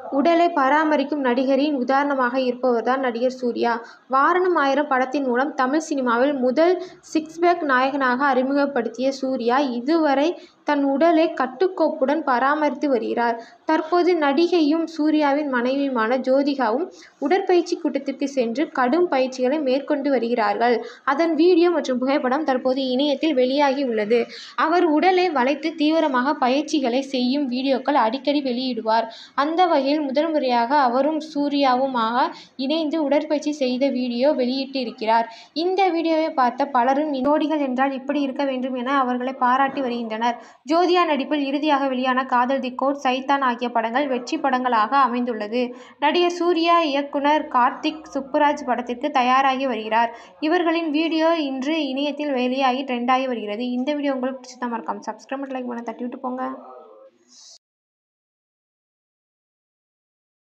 உடலை பராமரிக்கும் நடிகரின் உதாரணமாக இருப்பவர்தான் நடிகர் சூர்யா. வாரணம் ஆயிரம் படத்தின் மூலம் தமிழ் சினிமாவில் முதல் சிக்ஸ் பேக் நாயகனாக அறிமுகப்படுத்திய சூர்யா இதுவரை தன் உடலை கட்டுக்கோப்புடன் பராமரித்து வருகிறார். தற்போது நடிகையும் சூர்யாவின் மனைவியுமான ஜோதிகாவும் உடற்பயிற்சி கூடத்திற்கு சென்று கடும் பயிற்சிகளை மேற்கொண்டு வருகிறார்கள். அதன் வீடியோ மற்றும் புகைப்படம் தற்போது இணையத்தில் வெளியாகி உள்ளது. அவர் உடலை வளைத்து தீவிரமாக பயிற்சிகளை செய்யும் வீடியோக்கள் அடிக்கடி வெளியிடுவார். அந்த வகையில் முதல் முறையாக அவரும் சூர்யாவுமாக இணைந்து உடற்பயிற்சி செய்த வீடியோ வெளியிட்டிருக்கிறார். இந்த வீடியோவை பார்த்த பலரும் ஜோடிகள் என்றால் இப்படி இருக்க வேண்டும் என அவர்களை பாராட்டி வருகின்றனர். ஜோதிகா நடிப்பில் இறுதியாக வெளியான காதல், தி கோர்ட், சைத்தான் ஆகிய படங்கள் வெற்றி படங்களாக அமைந்துள்ளது. நடிகர் சூர்யா இயக்குனர் கார்த்திக் சுப்புராஜ் படத்திற்கு தயாராகி வருகிறார். இவர்களின் வீடியோ இன்று இணையத்தில் வெளியாகி ட்ரெண்டாகி வருகிறது. இந்த வீடியோ உங்களுக்கு பிடிச்சிருந்தா மறக்காம சப்ஸ்கிரைப் பண்ணி லைக் பண்ண தட்டி விட்டு போங்க.